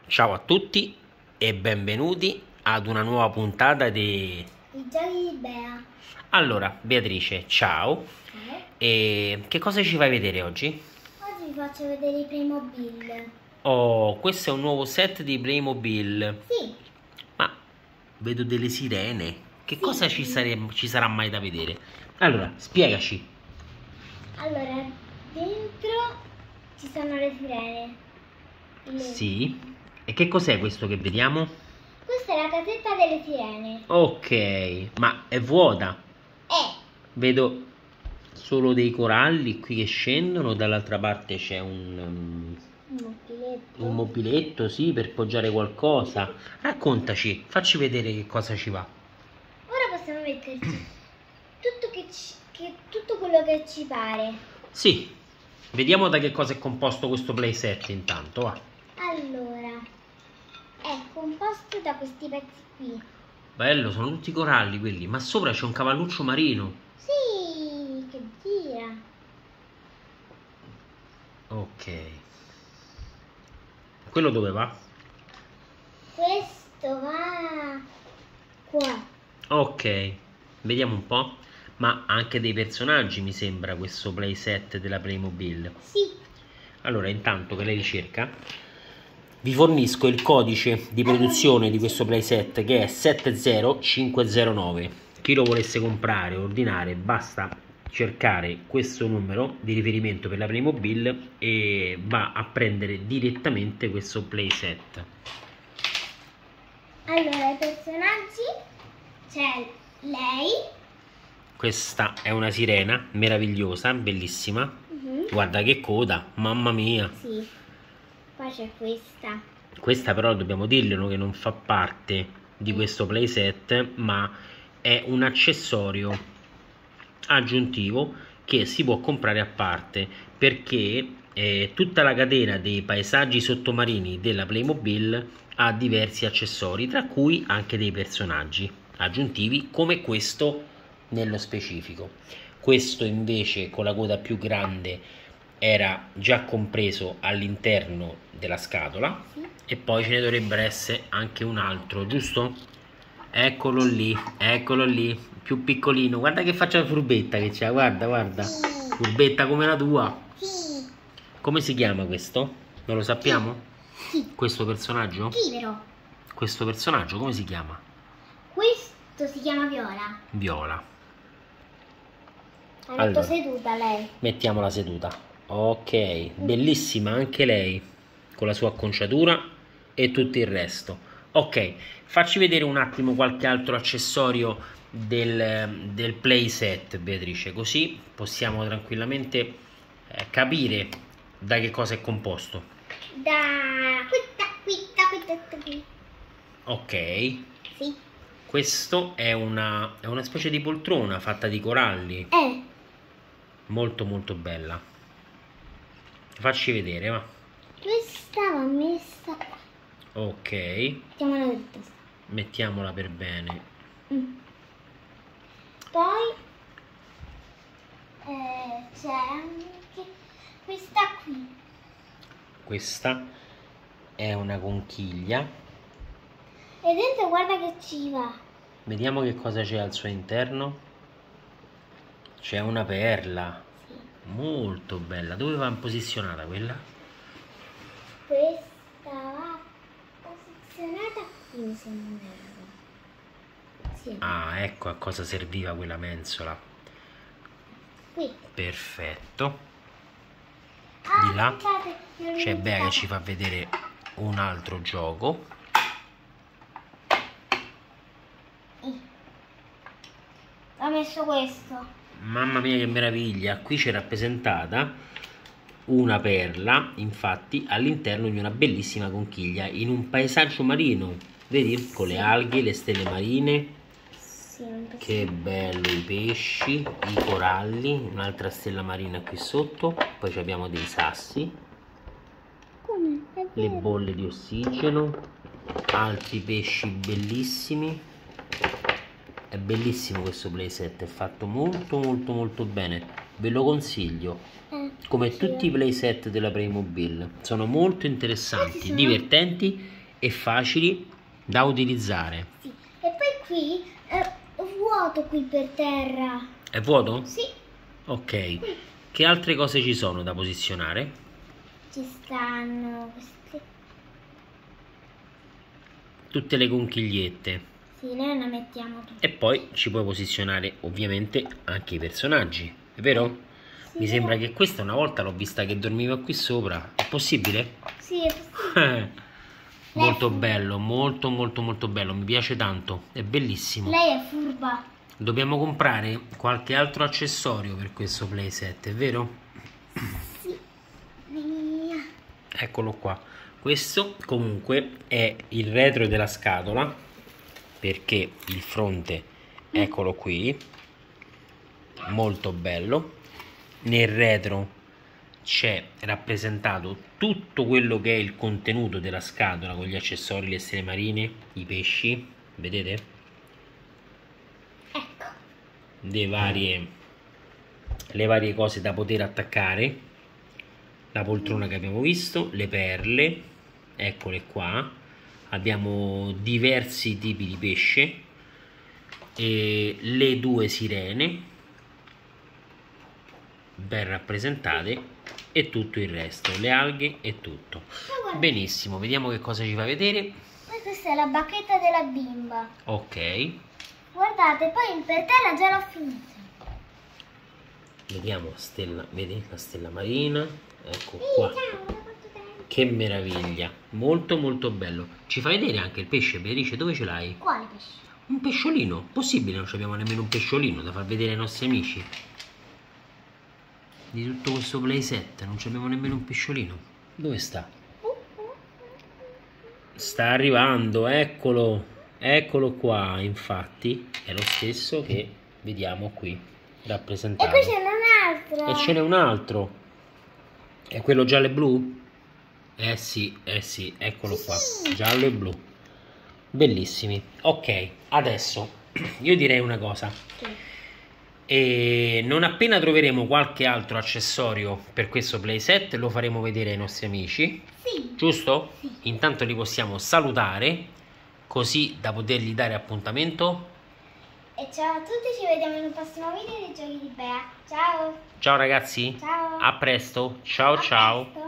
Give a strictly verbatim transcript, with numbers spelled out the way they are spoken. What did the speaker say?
Ciao a tutti e benvenuti ad una nuova puntata di I giochi di Bea. Allora, Beatrice, ciao. Eh? E che cosa ci fai vedere oggi? Oggi vi faccio vedere i Playmobil. Oh, questo è un nuovo set di Playmobil. Sì, Ma vedo delle sirene. Che Sì. cosa ci, sare- ci sarà mai da vedere? Allora, spiegaci. allora dentro ci sono le sirene. Le- Sì. E che cos'è questo che vediamo? Questa è la casetta delle sirene. Ok, ma è vuota. Eh, Vedo solo dei coralli qui che scendono, dall'altra parte c'è un, um, un mobiletto. un mobiletto, sì, per poggiare qualcosa. Raccontaci, facci vedere che cosa ci va. Ora possiamo metterci tutto, che ci- che- tutto quello che ci pare. Sì, vediamo da che cosa è composto questo playset intanto, va. Allora, è composto da questi pezzi qui. Bello, sono tutti coralli quelli, ma sopra c'è un cavalluccio marino. Sì, che gira. Ok. Quello dove va? Questo va qua. Ok, vediamo un po'. Ma anche dei personaggi mi sembra questo playset della Playmobil. Sì. Allora, intanto che lei ricerca, vi fornisco il codice di produzione di questo playset che è sette zero cinque zero nove. Chi lo volesse comprare o ordinare basta cercare questo numero di riferimento per la Playmobil e va a prendere direttamente questo playset. Allora, i personaggi c'è lei. Questa è una sirena meravigliosa, bellissima. Mhm. Guarda che coda, mamma mia. Sì. Poi c'è questa. Questa però dobbiamo dirglielo che non fa parte di questo playset, ma è un accessorio aggiuntivo che si può comprare a parte, perché eh, tutta la catena dei paesaggi sottomarini della Playmobil ha diversi accessori, tra cui anche dei personaggi aggiuntivi come questo nello specifico. Questo invece con la coda più grande era già compreso all'interno della scatola. Sì. E poi ce ne dovrebbe essere anche un altro, giusto? Eccolo lì, eccolo lì, più piccolino. Guarda che faccia furbetta che c'ha, guarda, guarda. Furbetta come la tua. Sì. Come si chiama questo? Non lo sappiamo? Sì. Questo personaggio? Sì, però. Questo personaggio come si chiama? Questo si chiama Viola. Viola. Ha Allora. detto seduta lei. Mettiamola seduta. Ok, bellissima anche lei, con la sua acconciatura e tutto il resto. Ok, facci vedere un attimo qualche altro accessorio del, del playset, Beatrice, così possiamo tranquillamente eh, capire da che cosa è composto. Da questa, questa, questa, qui. Ok, Sì. questo è una, è una specie di poltrona fatta di coralli, Eh. molto molto bella. Facci vedere, va. Questa va messa qua. Ok, Mettiamola tutta. mettiamola per bene. Mm. Poi eh, c'è anche questa qui. Questa è una conchiglia. E dentro guarda che ci va. Vediamo che cosa c'è al suo interno. C'è una perla. Sì. Molto bella. Dove va posizionata quella? Questa va posizionata qui, se non erro. Sì. Ah, ecco a cosa serviva quella mensola. Qui. Perfetto. Ah, Di là aspettate, mi ho c'è Bea che dimenticato. ci fa vedere un altro gioco. Ho messo questo. Mamma mia che meraviglia. Qui c'è rappresentata una perla, infatti, all'interno di una bellissima conchiglia in un paesaggio marino. Vedi? Con le alghe, le stelle marine. Sì, non penso. Che bello, i pesci, i coralli, un'altra stella marina qui sotto, poi ci abbiamo dei sassi, Come? È le vero. bolle di ossigeno, altri pesci bellissimi. È bellissimo questo playset, è fatto molto molto molto bene, ve lo consiglio, Eh, come sì. tutti i playset della Playmobil, sono molto interessanti, Questi sono- divertenti e facili da utilizzare. Sì. E poi qui è vuoto qui per terra. È vuoto? Sì. Ok. Che altre cose ci sono da posizionare? Ci stanno queste. Tutte le conchigliette. Sì, noi la mettiamo tutte. E poi ci puoi posizionare ovviamente anche i personaggi, è vero? Sì, Mi però- sembra che questa una volta l'ho vista che dormiva qui sopra. È possibile? Sì, è possibile. Molto bello, molto molto molto bello, mi piace tanto, è bellissimo. Lei è furba. Dobbiamo comprare qualche altro accessorio per questo playset, è vero? Sì. Via. Eccolo qua. Questo comunque è il retro della scatola, perché il fronte, eccolo qui, molto bello. Nel retro c'è rappresentato tutto quello che è il contenuto della scatola, con gli accessori, le stelle marine, i pesci, vedete? Ecco. Le varie, le varie cose da poter attaccare, la poltrona che abbiamo visto, le perle, eccole qua, abbiamo diversi tipi di pesce, e le due sirene ben rappresentate e tutto il resto, le alghe e tutto. Benissimo, vediamo che cosa ci fa vedere. Poi questa è la bacchetta della bimba. Ok, Guardate, poi per terra già l'ho finita. vediamo la stella, vedi la stella marina, ecco qua, che meraviglia, molto molto bello. Ci fa vedere anche il pesce, Beatrice, dove ce l'hai? Quale pesce? Un pesciolino, possibile, non abbiamo nemmeno un pesciolino da far vedere ai nostri amici. Di tutto questo playset non abbiamo nemmeno un pesciolino. Dove sta? Sta arrivando, eccolo, eccolo qua, infatti è lo stesso che vediamo qui E rappresentato. qui c'è un altro. E ce n'è un altro. È quello giallo e blu? Eh sì, eh sì, eccolo qua, giallo e blu. Bellissimi. Ok, adesso io direi una cosa. Sì. E non appena troveremo qualche altro accessorio per questo playset lo faremo vedere ai nostri amici, Sì. giusto? Sì. Intanto li possiamo salutare così da potergli dare appuntamento. E ciao a tutti, ci vediamo in un prossimo video dei giochi di Bea. Ciao. Ciao ragazzi, Ciao. a presto, ciao A ciao. presto.